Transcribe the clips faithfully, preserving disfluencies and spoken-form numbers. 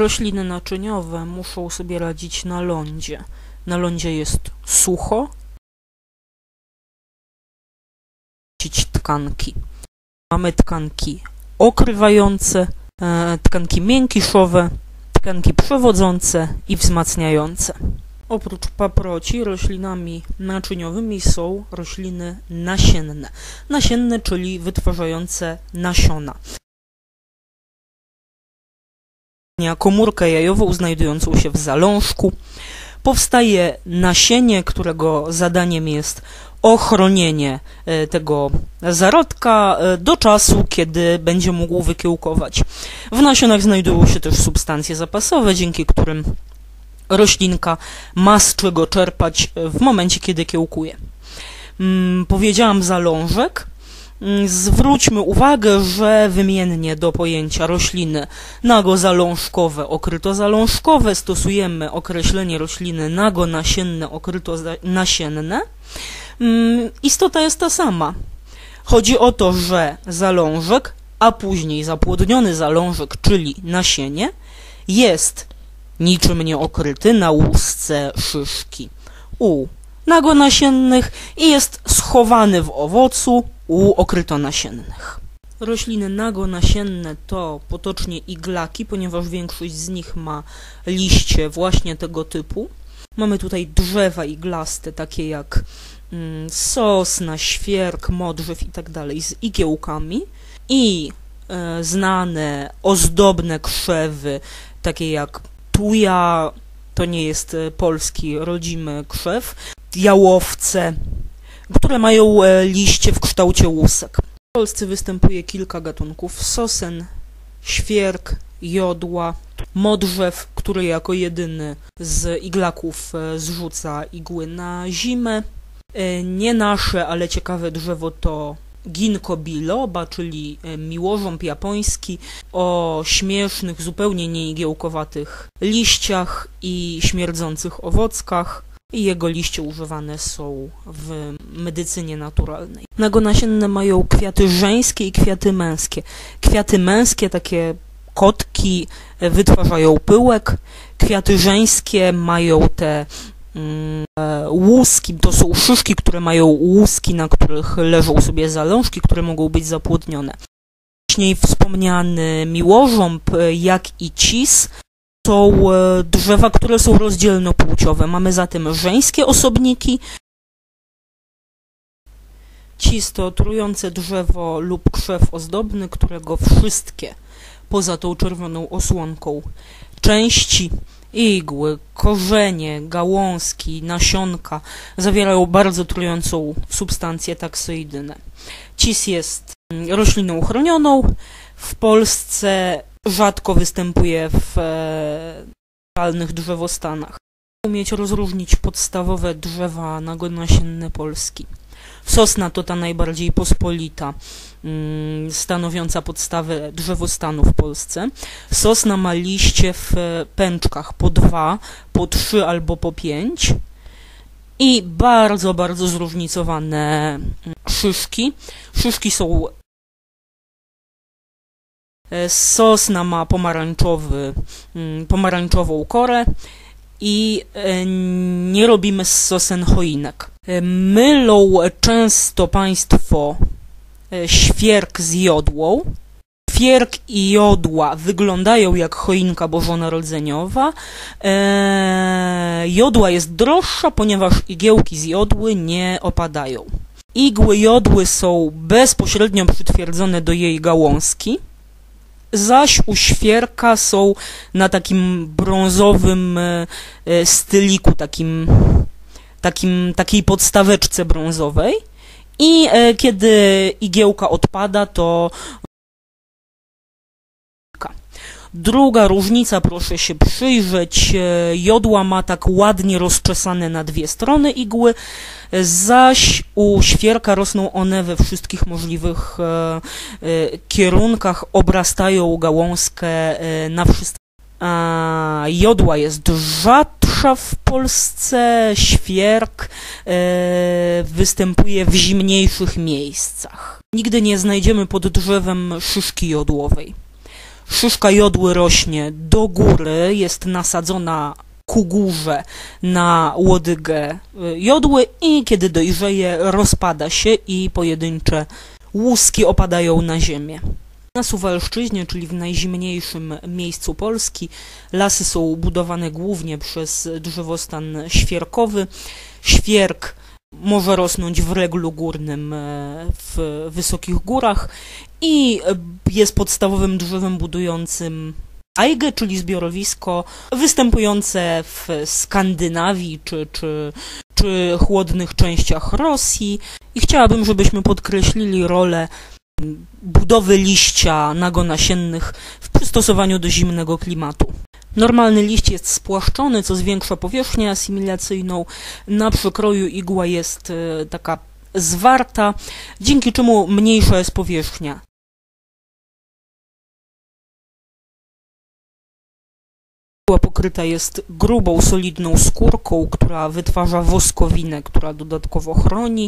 Rośliny naczyniowe muszą sobie radzić na lądzie. Na lądzie jest sucho. Tkanki. Mamy tkanki okrywające, tkanki miękiszowe, tkanki przewodzące i wzmacniające. Oprócz paproci roślinami naczyniowymi są rośliny nasienne. Nasienne, czyli wytwarzające nasiona. Komórkę jajową znajdującą się w zalążku. Powstaje nasienie, którego zadaniem jest ochronienie tego zarodka do czasu, kiedy będzie mógł wykiełkować. W nasionach znajdują się też substancje zapasowe, dzięki którym roślinka ma z czego czerpać w momencie, kiedy kiełkuje. Hmm, powiedziałam zalążek. Zwróćmy uwagę, że wymiennie do pojęcia rośliny nagozalążkowe, okrytozalążkowe stosujemy określenie rośliny nagonasienne, okrytonasienne. Istota jest ta sama. Chodzi o to, że zalążek, a później zapłodniony zalążek, czyli nasienie, jest niczym nie okryty na łusce szyszki u nagonasiennych i jest schowany w owocu u okrytonasiennych. Rośliny nagonasienne to potocznie iglaki, ponieważ większość z nich ma liście właśnie tego typu. Mamy tutaj drzewa iglaste, takie jak mm, sosna, świerk, modrzew i tak dalej, z igiełkami i e, znane ozdobne krzewy, takie jak tuja, to nie jest polski rodzimy krzew, jałowce, które mają liście w kształcie łusek. W Polsce występuje kilka gatunków sosen, świerk, jodła, modrzew, który jako jedyny z iglaków zrzuca igły na zimę. Nie nasze, ale ciekawe drzewo to ginkgo biloba, czyli miłożąb japoński o śmiesznych, zupełnie nieigiełkowatych liściach i śmierdzących owockach. I jego liście używane są w medycynie naturalnej. Nagonasienne mają kwiaty żeńskie i kwiaty męskie. Kwiaty męskie, takie kotki, wytwarzają pyłek. Kwiaty żeńskie mają te mm, łuski, to są szyszki, które mają łuski, na których leżą sobie zalążki, które mogą być zapłodnione. Wcześniej wspomniany miłożąb, jak i cis, są drzewa, które są rozdzielnopłciowe. Mamy zatem żeńskie osobniki. Cis to trujące drzewo lub krzew ozdobny, którego wszystkie, poza tą czerwoną osłonką, części, igły, korzenie, gałązki, nasionka zawierają bardzo trującą substancję taksoidynę. Cis jest rośliną chronioną. W Polsce rzadko występuje w naturalnych drzewostanach. Umieć rozróżnić podstawowe drzewa nagonasienne Polski. Sosna to ta najbardziej pospolita, stanowiąca podstawę drzewostanu w Polsce. Sosna ma liście w pęczkach po dwa, po trzy albo po pięć i bardzo, bardzo zróżnicowane szyszki. Szyszki są Sosna ma pomarańczowy, pomarańczową korę i nie robimy z sosen choinek. Mylą często Państwo świerk z jodłą. Świerk i jodła wyglądają jak choinka bożonarodzeniowa. Jodła jest droższa, ponieważ igiełki z jodły nie opadają. Igły jodły są bezpośrednio przytwierdzone do jej gałązki, zaś u świerka są na takim brązowym styliku, takim, takim, takiej podstaweczce brązowej i kiedy igiełka odpada, to druga różnica, proszę się przyjrzeć, jodła ma tak ładnie rozczesane na dwie strony igły, zaś u świerka rosną one we wszystkich możliwych e, e, kierunkach, obrastają gałązkę e, na wszystkie. A jodła jest rzadsza w Polsce, świerk e, występuje w zimniejszych miejscach. Nigdy nie znajdziemy pod drzewem szyszki jodłowej. Szyszka jodły rośnie do góry, jest nasadzona ku górze na łodygę jodły i kiedy dojrzeje, rozpada się i pojedyncze łuski opadają na ziemię. Na Suwalszczyźnie, czyli w najzimniejszym miejscu Polski, lasy są budowane głównie przez drzewostan świerkowy. Świerk może rosnąć w reglu górnym w wysokich górach i jest podstawowym drzewem budującym aigę, czyli zbiorowisko występujące w Skandynawii czy, czy, czy chłodnych częściach Rosji. I chciałabym, żebyśmy podkreślili rolę budowy liścia nagonasiennych w przystosowaniu do zimnego klimatu. Normalny liść jest spłaszczony, co zwiększa powierzchnię asymilacyjną. Na przekroju igła jest taka zwarta, dzięki czemu mniejsza jest powierzchnia. Igła pokryta jest grubą, solidną skórką, która wytwarza woskowinę, która dodatkowo chroni.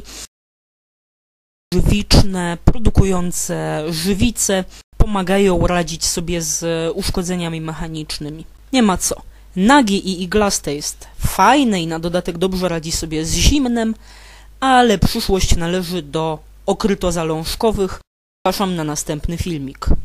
Żywiczne, produkujące żywice pomagają radzić sobie z uszkodzeniami mechanicznymi. Nie ma co. Nagie i iglaste jest fajne i na dodatek dobrze radzi sobie z zimnem, ale przyszłość należy do okrytozalążkowych. Zapraszam na następny filmik.